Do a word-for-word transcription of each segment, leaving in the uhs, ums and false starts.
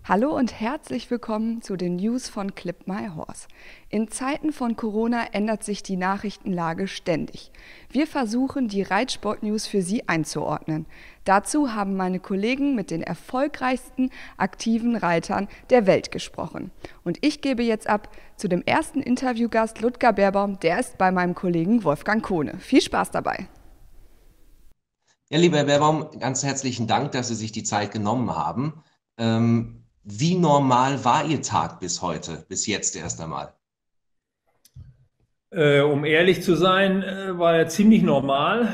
Hallo und herzlich willkommen zu den News von Clip My Horse. In Zeiten von Corona ändert sich die Nachrichtenlage ständig. Wir versuchen, die Reitsport-News für Sie einzuordnen. Dazu haben meine Kollegen mit den erfolgreichsten aktiven Reitern der Welt gesprochen. Und ich gebe jetzt ab zu dem ersten Interviewgast Ludger Beerbaum, der ist bei meinem Kollegen Wolfgang Kohne. Viel Spaß dabei! Ja, lieber Herr Beerbaum, ganz herzlichen Dank, dass Sie sich die Zeit genommen haben. Ähm, wie normal war Ihr Tag bis heute, bis jetzt erst einmal? Äh, um ehrlich zu sein, äh, war er ziemlich normal.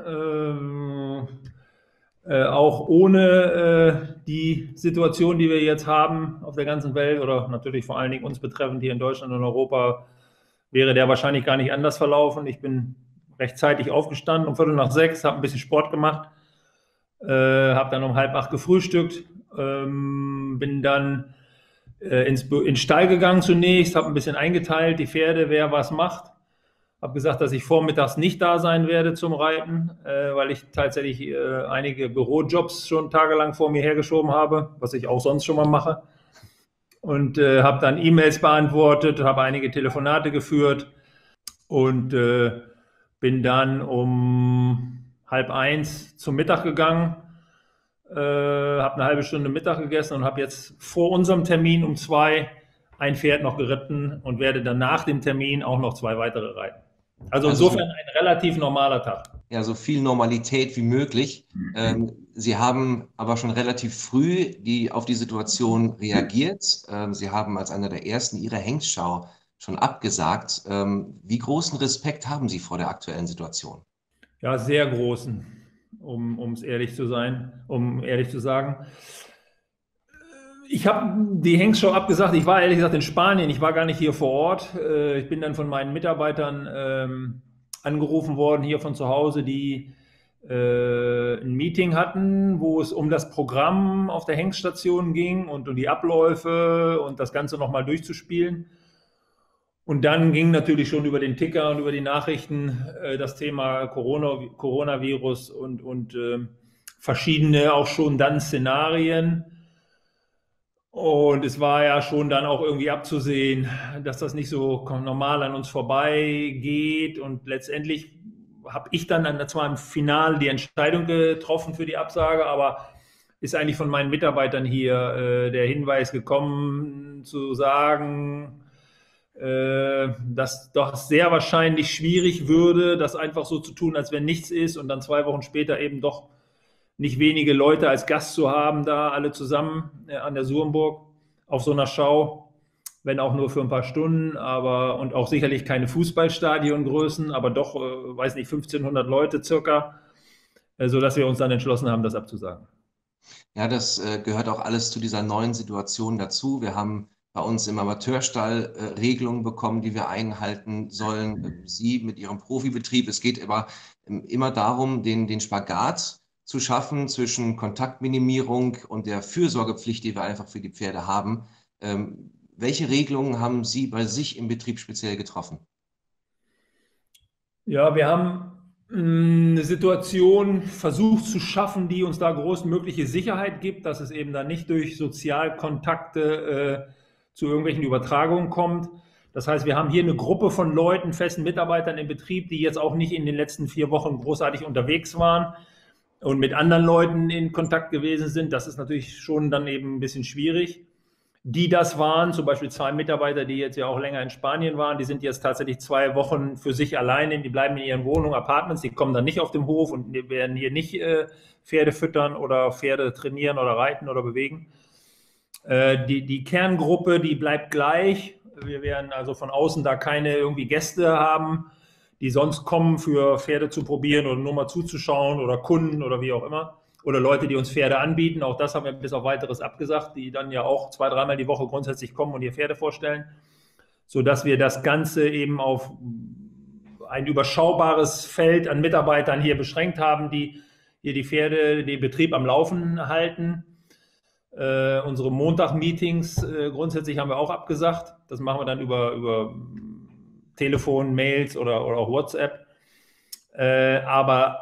Ähm, äh, auch ohne äh, die Situation, die wir jetzt haben auf der ganzen Welt oder natürlich vor allen Dingen uns betreffend hier in Deutschland und Europa, wäre der wahrscheinlich gar nicht anders verlaufen. Ich bin rechtzeitig aufgestanden, um Viertel nach sechs, habe ein bisschen Sport gemacht, äh, habe dann um halb acht gefrühstückt, ähm, bin dann äh, ins, in den Stall gegangen zunächst, habe ein bisschen eingeteilt, die Pferde, wer was macht. Habe gesagt, dass ich vormittags nicht da sein werde zum Reiten, äh, weil ich tatsächlich äh, einige Bürojobs schon tagelang vor mir hergeschoben habe, was ich auch sonst schon mal mache. Und äh, habe dann E-Mails beantwortet, habe einige Telefonate geführt und äh, bin dann um halb eins zum Mittag gegangen, äh, habe eine halbe Stunde Mittag gegessen und habe jetzt vor unserem Termin um zwei ein Pferd noch geritten und werde dann nach dem Termin auch noch zwei weitere reiten. Also Also insofern so, ein relativ normaler Tag. ja, so viel Normalität wie möglich. Ähm, Sie haben aber schon relativ früh die, auf die Situation reagiert. Ähm, Sie haben als einer der ersten Ihre Hengstschau schon abgesagt. Ähm, wie großen Respekt haben Sie vor der aktuellen Situation? Ja, sehr großen, um es ehrlich zu sein, um ehrlich zu sagen. Ich habe die Hengstschau abgesagt. Ich war ehrlich gesagt in Spanien. Ich war gar nicht hier vor Ort. Äh, Ich bin dann von meinen Mitarbeitern ähm, angerufen worden, hier von zu Hause, die äh, ein Meeting hatten, wo es um das Programm auf der Hengststation ging und um die Abläufe und das Ganze nochmal durchzuspielen. Und dann ging natürlich schon über den Ticker und über die Nachrichten äh, das Thema Corona, Coronavirus und, und äh, verschiedene auch schon dann Szenarien. Und es war ja schon dann auch irgendwie abzusehen, dass das nicht so normal an uns vorbeigeht. Und letztendlich habe ich dann, dann zwar im Finale die Entscheidung getroffen für die Absage, aber ist eigentlich von meinen Mitarbeitern hier äh, der Hinweis gekommen, zu sagen, äh, dass doch sehr wahrscheinlich schwierig würde, das einfach so zu tun, als wenn nichts ist und dann zwei Wochen später eben doch nicht wenige Leute als Gast zu haben, da alle zusammen äh, an der Surmburg auf so einer Schau, wenn auch nur für ein paar Stunden, aber und auch sicherlich keine Fußballstadiongrößen, aber doch, äh, weiß nicht, fünfzehnhundert Leute circa, äh, sodass wir uns dann entschlossen haben, das abzusagen. Ja, das äh, gehört auch alles zu dieser neuen Situation dazu. Wir haben bei uns im Amateurstall äh, Regelungen bekommen, die wir einhalten sollen. Ähm, Sie mit Ihrem Profibetrieb. Es geht aber ähm, immer darum, den, den Spagat zu schaffen zwischen Kontaktminimierung und der Fürsorgepflicht, die wir einfach für die Pferde haben. Ähm, welche Regelungen haben Sie bei sich im Betrieb speziell getroffen? Ja, wir haben mh, eine Situation versucht zu schaffen, die uns da großmögliche Sicherheit gibt, dass es eben dann nicht durch Sozialkontakte äh, zu irgendwelchen Übertragungen kommt. Das heißt, wir haben hier eine Gruppe von Leuten, festen Mitarbeitern im Betrieb, die jetzt auch nicht in den letzten vier Wochen großartig unterwegs waren und mit anderen Leuten in Kontakt gewesen sind. Das ist natürlich schon dann eben ein bisschen schwierig. Die das waren, zum Beispiel zwei Mitarbeiter, die jetzt ja auch länger in Spanien waren, die sind jetzt tatsächlich zwei Wochen für sich alleine, die bleiben in ihren Wohnungen, Apartments, die kommen dann nicht auf den Hof und werden hier nicht äh, Pferde füttern oder Pferde trainieren oder reiten oder bewegen. Äh, die, die Kerngruppe, die bleibt gleich. Wir werden also von außen da keine irgendwie Gäste haben, die sonst kommen, für Pferde zu probieren oder nur mal zuzuschauen oder Kunden oder wie auch immer. Oder Leute, die uns Pferde anbieten. Auch das haben wir bis auf weiteres abgesagt, die dann ja auch zwei, dreimal die Woche grundsätzlich kommen und ihr Pferde vorstellen, sodass wir das Ganze eben auf ein überschaubares Feld an Mitarbeitern hier beschränkt haben, die hier die Pferde, den Betrieb am Laufen halten. Äh, unsere Montag-Meetings äh, grundsätzlich haben wir auch abgesagt. Das machen wir dann über, über Telefon, Mails oder, oder auch WhatsApp. Äh, aber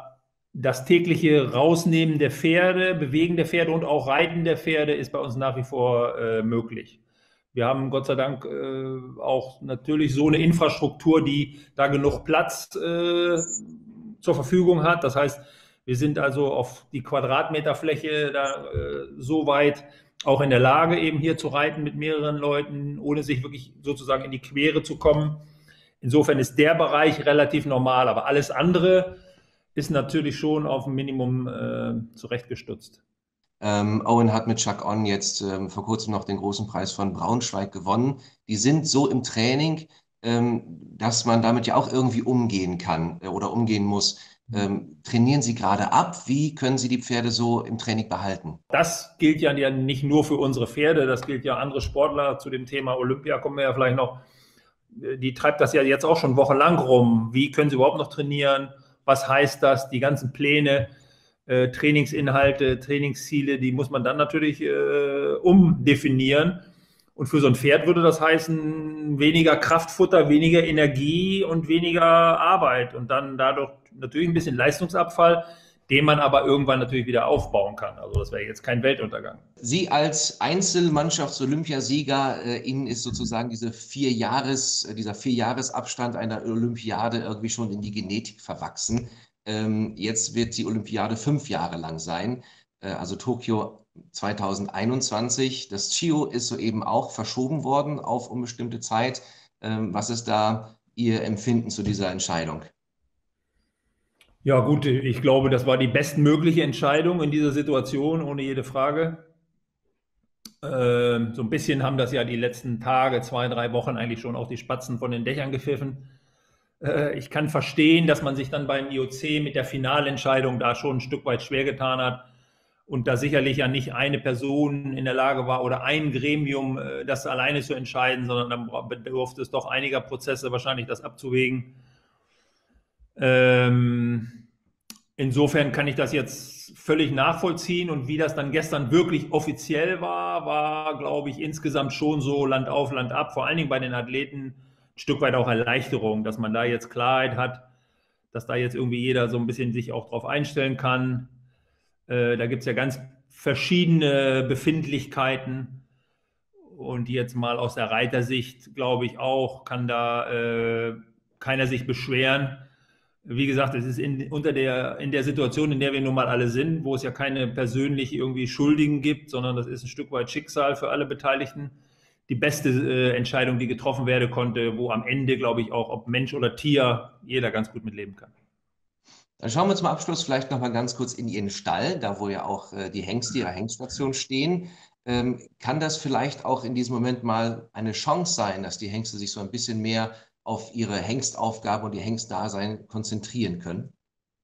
das tägliche Rausnehmen der Pferde, Bewegen der Pferde und auch Reiten der Pferde ist bei uns nach wie vor äh, möglich. Wir haben Gott sei Dank äh, auch natürlich so eine Infrastruktur, die da genug Platz äh, zur Verfügung hat. Das heißt, wir sind also auf die Quadratmeterfläche da äh, so weit auch in der Lage, eben hier zu reiten mit mehreren Leuten, ohne sich wirklich sozusagen in die Quere zu kommen. Insofern ist der Bereich relativ normal, aber alles andere ist natürlich schon auf ein Minimum äh, zurechtgestutzt. Ähm, Owen hat mit Chuck On jetzt ähm, vor kurzem noch den großen Preis von Braunschweig gewonnen. Die sind so im Training, ähm, dass man damit ja auch irgendwie umgehen kann äh, oder umgehen muss. Ähm, trainieren Sie gerade ab? Wie können Sie die Pferde so im Training behalten? Das gilt ja nicht nur für unsere Pferde, das gilt ja andere Sportler. Zu dem Thema Olympia kommen wir ja vielleicht noch. Die treibt das ja jetzt auch schon wochenlang rum. Wie können sie überhaupt noch trainieren? Was heißt das? Die ganzen Pläne, äh, Trainingsinhalte, Trainingsziele, die muss man dann natürlich äh, umdefinieren. Und für so ein Pferd würde das heißen, weniger Kraftfutter, weniger Energie und weniger Arbeit. Und dann dadurch natürlich ein bisschen Leistungsabfall, den man aber irgendwann natürlich wieder aufbauen kann. Also das wäre jetzt kein Weltuntergang. Sie als Einzelmannschafts-Olympiasieger, äh, Ihnen ist sozusagen diese vier Jahres, äh, dieser Vierjahresabstand einer Olympiade irgendwie schon in die Genetik verwachsen. Ähm, jetzt wird die Olympiade fünf Jahre lang sein, äh, also Tokio zweitausendeinundzwanzig. Das Chio ist soeben auch verschoben worden auf unbestimmte Zeit. Ähm, was ist da Ihr Empfinden zu dieser Entscheidung? Ja gut, ich glaube, das war die bestmögliche Entscheidung in dieser Situation, ohne jede Frage. Ähm, so ein bisschen haben das ja die letzten Tage, zwei, drei Wochen eigentlich schon auch die Spatzen von den Dächern gepfiffen. Äh, ich kann verstehen, dass man sich dann beim I O C mit der Finalentscheidung da schon ein Stück weit schwer getan hat und da sicherlich ja nicht eine Person in der Lage war oder ein Gremium, äh, das alleine zu entscheiden, sondern dann bedurfte es doch einiger Prozesse, wahrscheinlich das abzuwägen. Ähm, insofern kann ich das jetzt völlig nachvollziehen und wie das dann gestern wirklich offiziell war, war, glaube ich, insgesamt schon so Land auf, Land ab, vor allen Dingen bei den Athleten ein Stück weit auch Erleichterung, dass man da jetzt Klarheit hat, dass da jetzt irgendwie jeder so ein bisschen sich auch drauf einstellen kann. Äh, da gibt es ja ganz verschiedene Befindlichkeiten und jetzt mal aus der Reitersicht, glaube ich auch, kann da äh, keiner sich beschweren. Wie gesagt, es ist in, unter der, in der Situation, in der wir nun mal alle sind, wo es ja keine persönlich irgendwie Schuldigen gibt, sondern das ist ein Stück weit Schicksal für alle Beteiligten, die beste äh, Entscheidung, die getroffen werden konnte, wo am Ende, glaube ich, auch, ob Mensch oder Tier, jeder ganz gut mitleben kann. Dann schauen wir zum Abschluss vielleicht noch mal ganz kurz in Ihren Stall, da wo ja auch äh, die Hengste Ihrer Hengststation stehen. Ähm, kann das vielleicht auch in diesem Moment mal eine Chance sein, dass die Hengste sich so ein bisschen mehr auf ihre Hengstaufgabe und ihr Hengstdasein konzentrieren können?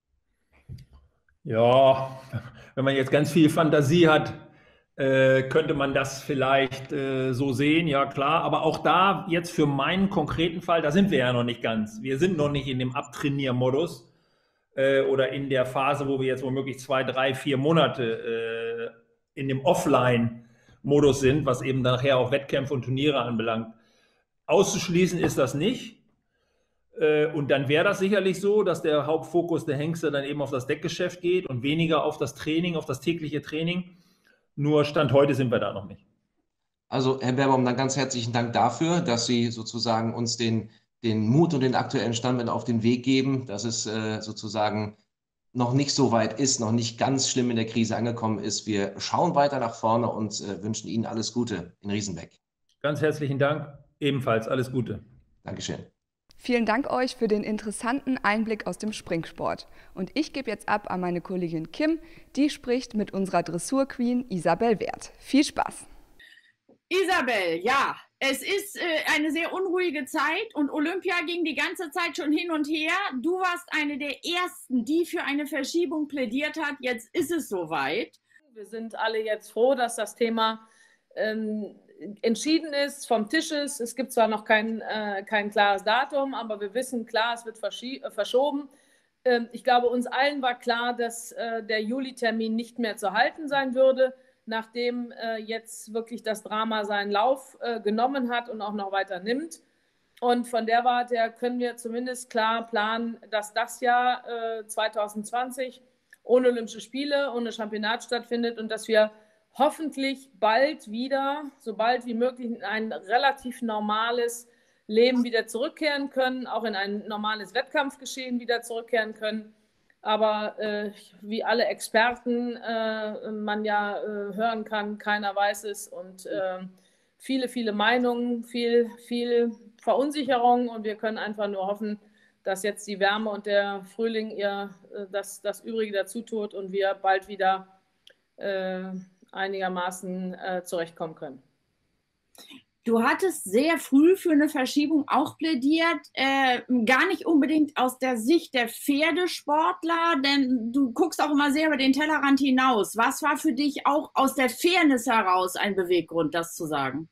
Ja, wenn man jetzt ganz viel Fantasie hat, äh, könnte man das vielleicht äh, so sehen, ja klar. Aber auch da jetzt für meinen konkreten Fall, da sind wir ja noch nicht ganz. Wir sind noch nicht in dem Abtrainiermodus äh, oder in der Phase, wo wir jetzt womöglich zwei, drei, vier Monate äh, in dem Offline-Modus sind, was eben nachher auch Wettkämpfe und Turniere anbelangt. Auszuschließen ist das nicht. Und dann wäre das sicherlich so, dass der Hauptfokus der Hengste dann eben auf das Deckgeschäft geht und weniger auf das Training, auf das tägliche Training. Nur Stand heute sind wir da noch nicht. Also Herr Beerbaum, dann ganz herzlichen Dank dafür, dass Sie sozusagen uns den, den Mut und den aktuellen Stand mit auf den Weg geben, dass es äh, sozusagen noch nicht so weit ist, noch nicht ganz schlimm in der Krise angekommen ist. Wir schauen weiter nach vorne und äh, wünschen Ihnen alles Gute in Riesenbeck. Ganz herzlichen Dank. Ebenfalls alles Gute. Dankeschön. Vielen Dank euch für den interessanten Einblick aus dem Springsport. Und ich gebe jetzt ab an meine Kollegin Kim, die spricht mit unserer Dressurqueen Isabel Werth. Viel Spaß! Isabel, ja, es ist äh, eine sehr unruhige Zeit und Olympia ging die ganze Zeit schon hin und her. Du warst eine der Ersten, die für eine Verschiebung plädiert hat. Jetzt ist es soweit. Wir sind alle jetzt froh, dass das Thema ähm, entschieden ist, vom Tisch ist. Es gibt zwar noch kein, äh, kein klares Datum, aber wir wissen klar, es wird äh, verschoben. Ähm, ich glaube, uns allen war klar, dass äh, der Juli-Termin nicht mehr zu halten sein würde, nachdem äh, jetzt wirklich das Drama seinen Lauf äh, genommen hat und auch noch weiter nimmt. Und von der Warte her können wir zumindest klar planen, dass das Jahr äh, zwanzig zwanzig ohne Olympische Spiele, ohne Championat stattfindet und dass wir hoffentlich bald wieder, so bald wie möglich, in ein relativ normales Leben wieder zurückkehren können, auch in ein normales Wettkampfgeschehen wieder zurückkehren können. Aber äh, wie alle Experten äh, man ja äh, hören kann, keiner weiß es und äh, viele, viele Meinungen, viel, viel Verunsicherung und wir können einfach nur hoffen, dass jetzt die Wärme und der Frühling ihr äh, das, das Übrige dazu tut und wir bald wieder äh, einigermaßen äh, zurechtkommen können. Du hattest sehr früh für eine Verschiebung auch plädiert, äh, gar nicht unbedingt aus der Sicht der Pferdesportler, denn du guckst auch immer sehr über den Tellerrand hinaus. Was war für dich auch aus der Fairness heraus ein Beweggrund, das zu sagen?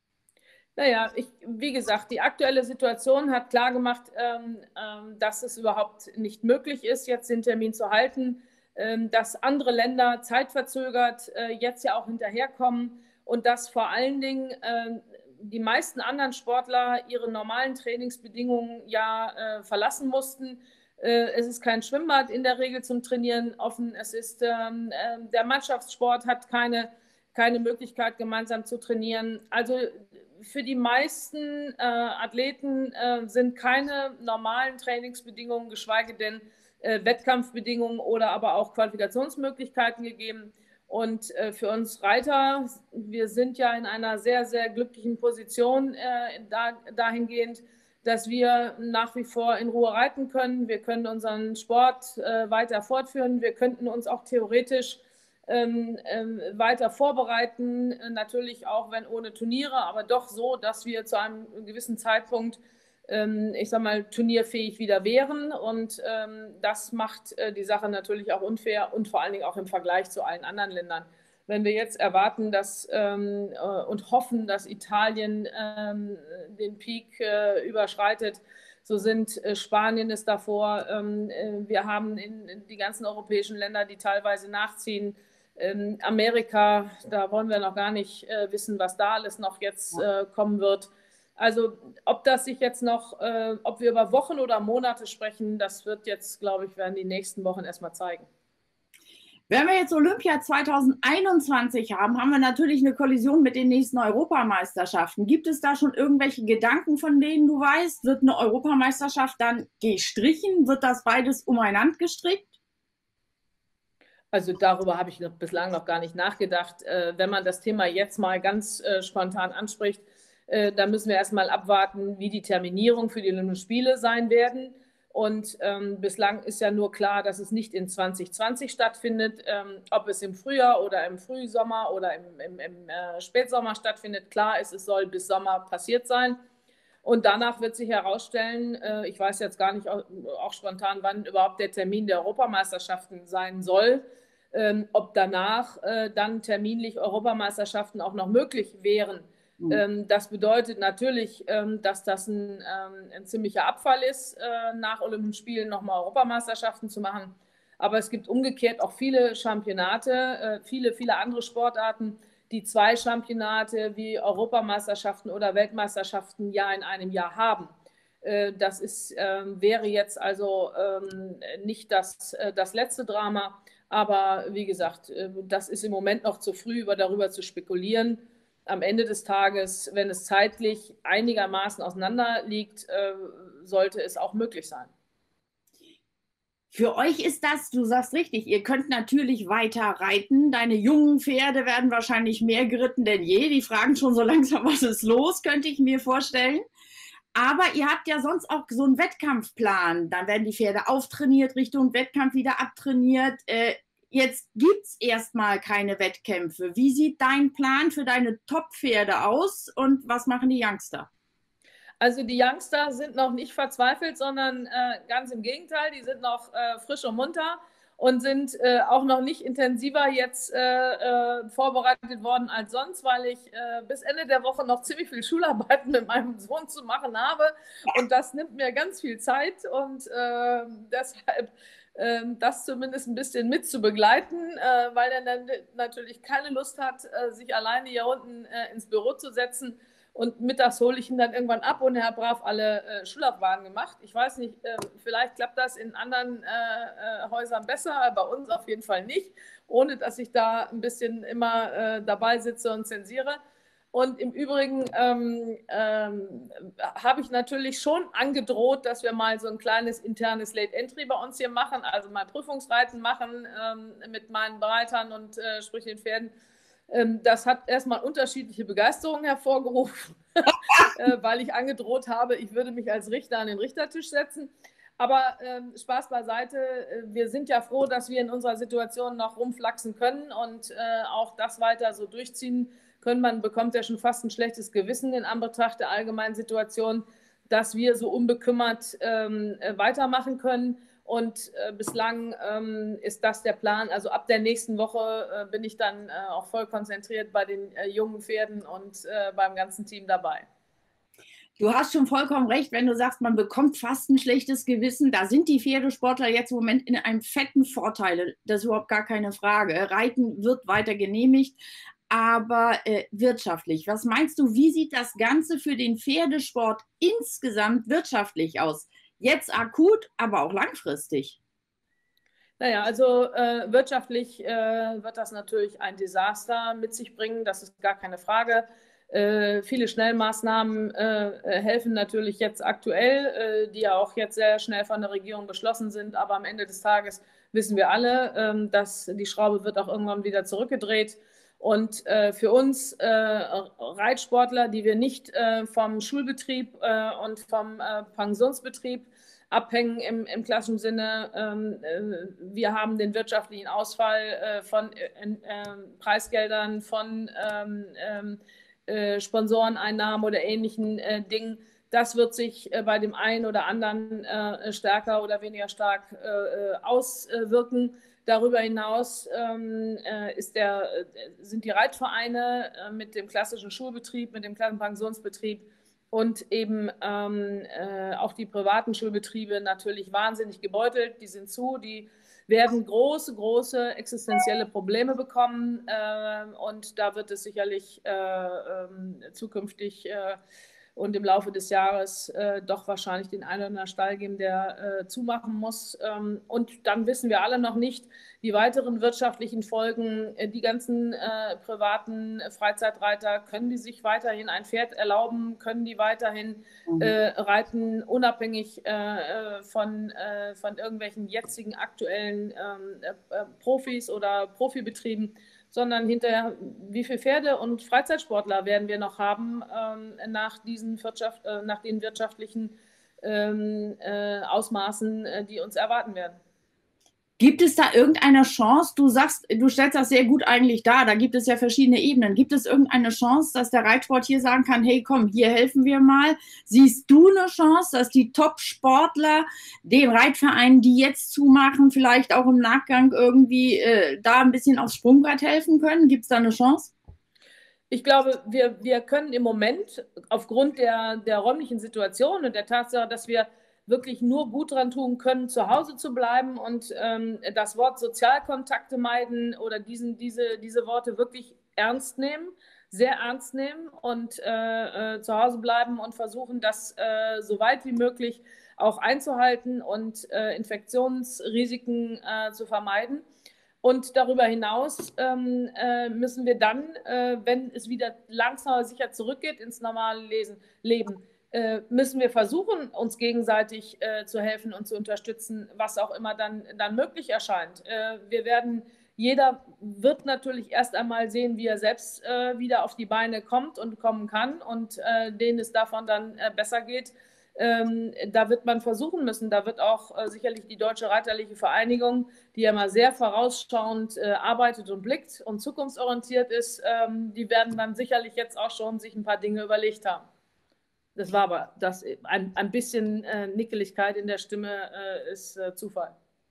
Naja, ich, wie gesagt, die aktuelle Situation hat klargemacht, ähm, ähm, dass es überhaupt nicht möglich ist, jetzt den Termin zu halten, ähm, dass andere Länder zeitverzögert äh, jetzt ja auch hinterherkommen und dass vor allen Dingen äh, die meisten anderen Sportler ihre normalen Trainingsbedingungen ja äh, verlassen mussten. Äh, es ist kein Schwimmbad in der Regel zum Trainieren offen. Es ist, ähm, äh, der Mannschaftssport hat keine, keine Möglichkeit, gemeinsam zu trainieren. Also für die meisten äh, Athleten äh, sind keine normalen Trainingsbedingungen, geschweige denn äh, Wettkampfbedingungen oder aber auch Qualifikationsmöglichkeiten gegeben. Und äh, für uns Reiter, wir sind ja in einer sehr, sehr glücklichen Position äh, da, dahingehend, dass wir nach wie vor in Ruhe reiten können. Wir können unseren Sport äh, weiter fortführen. Wir könnten uns auch theoretisch ähm, ähm, weiter vorbereiten, äh, natürlich auch wenn ohne Turniere, aber doch so, dass wir zu einem gewissen Zeitpunkt ich sag mal, turnierfähig wieder wären. Und ähm, das macht äh, die Sache natürlich auch unfair und vor allen Dingen auch im Vergleich zu allen anderen Ländern. Wenn wir jetzt erwarten dass, ähm, äh, und hoffen, dass Italien ähm, den Peak äh, überschreitet, so sind äh, Spanien ist davor. Ähm, äh, wir haben in, in die ganzen europäischen Länder, die teilweise nachziehen. Ähm, Amerika, da wollen wir noch gar nicht äh, wissen, was da alles noch jetzt äh, kommen wird. Also ob das sich jetzt noch, äh, ob wir über Wochen oder Monate sprechen, das wird jetzt, glaube ich, werden die nächsten Wochen erstmal zeigen. Wenn wir jetzt Olympia zwanzig einundzwanzig haben, haben wir natürlich eine Kollision mit den nächsten Europameisterschaften. Gibt es da schon irgendwelche Gedanken, von denen du weißt? Wird eine Europameisterschaft dann gestrichen? Wird das beides umeinander gestrickt? Also darüber habe ich noch, bislang noch gar nicht nachgedacht. Äh, wenn man das Thema jetzt mal ganz äh, spontan anspricht, da müssen wir erstmal abwarten, wie die Terminierung für die Olympischen Spiele sein werden. Und ähm, bislang ist ja nur klar, dass es nicht in zwanzig zwanzig stattfindet. Ähm, ob es im Frühjahr oder im Frühsommer oder im, im, im äh, Spätsommer stattfindet, klar ist, es soll bis Sommer passiert sein. Und danach wird sich herausstellen, äh, ich weiß jetzt gar nicht auch, auch spontan, wann überhaupt der Termin der Europameisterschaften sein soll. Ähm, ob danach äh, dann terminlich Europameisterschaften auch noch möglich wären. Mhm. Das bedeutet natürlich, dass das ein, ein ziemlicher Abfall ist, nach Olympischen Spielen nochmal Europameisterschaften zu machen. Aber es gibt umgekehrt auch viele Championate, viele, viele andere Sportarten, die zwei Championate wie Europameisterschaften oder Weltmeisterschaften ja in einem Jahr haben. Das ist, wäre jetzt also nicht das, das letzte Drama. Aber wie gesagt, das ist im Moment noch zu früh, darüber zu spekulieren. Am Ende des Tages, wenn es zeitlich einigermaßen auseinander liegt, äh, sollte es auch möglich sein. Für euch ist das, du sagst richtig, ihr könnt natürlich weiter reiten. Deine jungen Pferde werden wahrscheinlich mehr geritten denn je. Die fragen schon so langsam, was ist los, könnte ich mir vorstellen. Aber ihr habt ja sonst auch so einen Wettkampfplan. Dann werden die Pferde auftrainiert, Richtung Wettkampf wieder abtrainiert. Äh, Jetzt gibt es erstmal keine Wettkämpfe. Wie sieht dein Plan für deine Top-Pferde aus und was machen die Youngster? Also die Youngster sind noch nicht verzweifelt, sondern äh, ganz im Gegenteil, die sind noch äh, frisch und munter und sind äh, auch noch nicht intensiver jetzt äh, äh, vorbereitet worden als sonst, weil ich äh, bis Ende der Woche noch ziemlich viel Schularbeiten mit meinem Sohn zu machen habe und das nimmt mir ganz viel Zeit und äh, deshalb das zumindest ein bisschen mit zu begleiten, weil er dann natürlich keine Lust hat, sich alleine hier unten ins Büro zu setzen. Und mittags hole ich ihn dann irgendwann ab und er hat brav alle äh, Schulaufgaben gemacht. Ich weiß nicht, äh, vielleicht klappt das in anderen äh, äh, Häusern besser, bei uns auf jeden Fall nicht, ohne dass ich da ein bisschen immer äh, dabei sitze und zensiere. Und im Übrigen ähm, ähm, habe ich natürlich schon angedroht, dass wir mal so ein kleines internes Late Entry bei uns hier machen, also mal Prüfungsreiten machen ähm, mit meinen Bereitern und äh, sprich den Pferden. Das hat erstmal unterschiedliche Begeisterungen hervorgerufen, weil ich angedroht habe, ich würde mich als Richter an den Richtertisch setzen. Aber ähm, Spaß beiseite, wir sind ja froh, dass wir in unserer Situation noch rumflaxen können und äh, auch das weiter so durchziehen können. Man bekommt ja schon fast ein schlechtes Gewissen in Anbetracht der allgemeinen Situation, dass wir so unbekümmert ähm, weitermachen können. Und äh, bislang ähm, ist das der Plan. Also ab der nächsten Woche äh, bin ich dann äh, auch voll konzentriert bei den äh, jungen Pferden und äh, beim ganzen Team dabei. Du hast schon vollkommen recht, wenn du sagst, man bekommt fast ein schlechtes Gewissen. Da sind die Pferdesportler jetzt im Moment in einem fetten Vorteil. Das ist überhaupt gar keine Frage. Reiten wird weiter genehmigt, aber äh, wirtschaftlich. Was meinst du, wie sieht das Ganze für den Pferdesport insgesamt wirtschaftlich aus? Jetzt akut, aber auch langfristig. Naja, also äh, wirtschaftlich äh, wird das natürlich ein Desaster mit sich bringen, das ist gar keine Frage. Äh, viele Schnellmaßnahmen äh, helfen natürlich jetzt aktuell, äh, die ja auch jetzt sehr schnell von der Regierung beschlossen sind, aber am Ende des Tages wissen wir alle, äh, dass die Schraube wird auch irgendwann wieder zurückgedreht. Und äh, für uns äh, Reitsportler, die wir nicht äh, vom Schulbetrieb äh, und vom äh, Pensionsbetrieb abhängen im, im klassischen Sinne, ähm, äh, wir haben den wirtschaftlichen Ausfall äh, von äh, äh, Preisgeldern, von ähm, äh, Sponsoreneinnahmen oder ähnlichen äh, Dingen. Das wird sich äh, bei dem einen oder anderen äh, stärker oder weniger stark äh, auswirken. Darüber hinaus ähm, äh, ist der, äh, sind die Reitvereine äh, mit dem klassischen Schulbetrieb, mit dem klassischen Pensionsbetrieb und eben ähm, äh, auch die privaten Schulbetriebe natürlich wahnsinnig gebeutelt. Die sind zu, die werden große, große existenzielle Probleme bekommen äh, und da wird es sicherlich äh, äh, zukünftig äh, und im Laufe des Jahres äh, doch wahrscheinlich den einen oder anderen Stall geben, der äh, zumachen muss. Ähm, und dann wissen wir alle noch nicht die weiteren wirtschaftlichen Folgen. Äh, die ganzen äh, privaten Freizeitreiter, können die sich weiterhin ein Pferd erlauben? Können die weiterhin äh, reiten, unabhängig äh, von, äh, von irgendwelchen jetzigen aktuellen ähm, äh, Profis oder Profibetrieben? Sondern hinterher, wie viele Pferde und Freizeitsportler werden wir noch haben ähm, nach, diesen Wirtschaft, äh, nach den wirtschaftlichen ähm, äh, Ausmaßen, äh, die uns erwarten werden. Gibt es da irgendeine Chance? Du sagst, du stellst das sehr gut eigentlich dar, da gibt es ja verschiedene Ebenen. Gibt es irgendeine Chance, dass der Reitsport hier sagen kann, hey komm, hier helfen wir mal? Siehst du eine Chance, dass die Top-Sportler den Reitvereinen, die jetzt zumachen, vielleicht auch im Nachgang irgendwie äh, da ein bisschen aufs Sprungbrett helfen können? Gibt es da eine Chance? Ich glaube, wir, wir können im Moment aufgrund der, der räumlichen Situation und der Tatsache, dass wir wirklich nur gut dran tun können, zu Hause zu bleiben und ähm, das Wort Sozialkontakte meiden oder diesen, diese, diese Worte wirklich ernst nehmen, sehr ernst nehmen und äh, äh, zu Hause bleiben und versuchen, das äh, so weit wie möglich auch einzuhalten und äh, Infektionsrisiken äh, zu vermeiden. Und darüber hinaus ähm, äh, müssen wir dann, äh, wenn es wieder langsam aber sicher zurückgeht ins normale Lesen, Leben, äh, müssen wir versuchen, uns gegenseitig äh, zu helfen und zu unterstützen, was auch immer dann, dann möglich erscheint. Äh, wir werden, jeder wird natürlich erst einmal sehen, wie er selbst äh, wieder auf die Beine kommt und kommen kann und äh, denen es davon dann äh, besser geht. Ähm, da wird man versuchen müssen, da wird auch äh, sicherlich die Deutsche Reiterliche Vereinigung, die ja mal sehr vorausschauend äh, arbeitet und blickt und zukunftsorientiert ist, ähm, die werden dann sicherlich jetzt auch schon sich ein paar Dinge überlegt haben. Das war aber das, ein, ein bisschen äh, Nickeligkeit in der Stimme äh, ist äh, Zufall.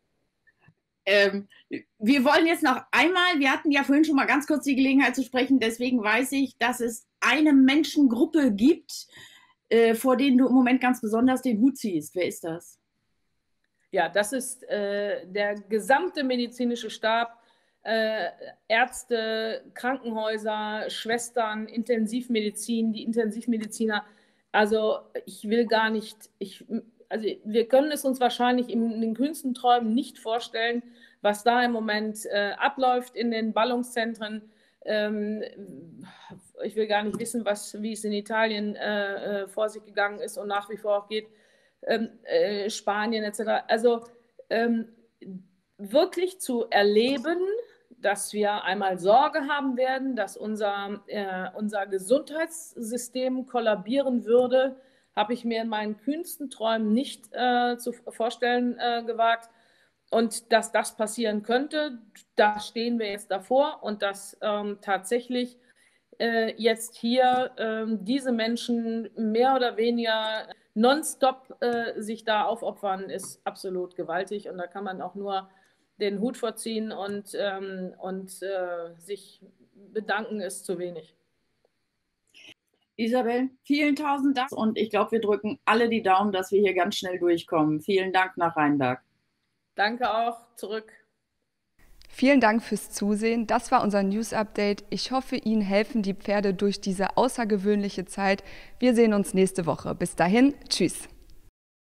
Ähm, wir wollen jetzt noch einmal, wir hatten ja vorhin schon mal ganz kurz die Gelegenheit zu sprechen, deswegen weiß ich, dass es eine Menschengruppe gibt, äh, vor denen du im Moment ganz besonders den Hut ziehst. Wer ist das? Ja, das ist äh, der gesamte medizinische Stab äh, Ärzte, Krankenhäuser, Schwestern, Intensivmedizin, die Intensivmediziner. Also ich will gar nicht, ich, also wir können es uns wahrscheinlich in den kühnsten Träumen nicht vorstellen, was da im Moment äh, abläuft in den Ballungszentren. Ähm, ich will gar nicht wissen, was, wie es in Italien äh, vor sich gegangen ist und nach wie vor auch geht, ähm, äh, Spanien et cetera. Also ähm, wirklich zu erleben, dass wir einmal Sorge haben werden, dass unser, äh, unser Gesundheitssystem kollabieren würde, habe ich mir in meinen kühnsten Träumen nicht äh, zu vorstellen äh, gewagt. Und dass das passieren könnte, da stehen wir jetzt davor und dass ähm, tatsächlich äh, jetzt hier ähm, diese Menschen mehr oder weniger nonstop äh, sich da aufopfern, ist absolut gewaltig. Und da kann man auch nur den Hut vorziehen und, ähm, und äh, sich bedanken, ist zu wenig. Isabel, vielen tausend Dank und ich glaube, wir drücken alle die Daumen, dass wir hier ganz schnell durchkommen. Vielen Dank nach Rheinberg. Danke auch, zurück. Vielen Dank fürs Zusehen. Das war unser News-Update. Ich hoffe, Ihnen helfen die Pferde durch diese außergewöhnliche Zeit. Wir sehen uns nächste Woche. Bis dahin, tschüss.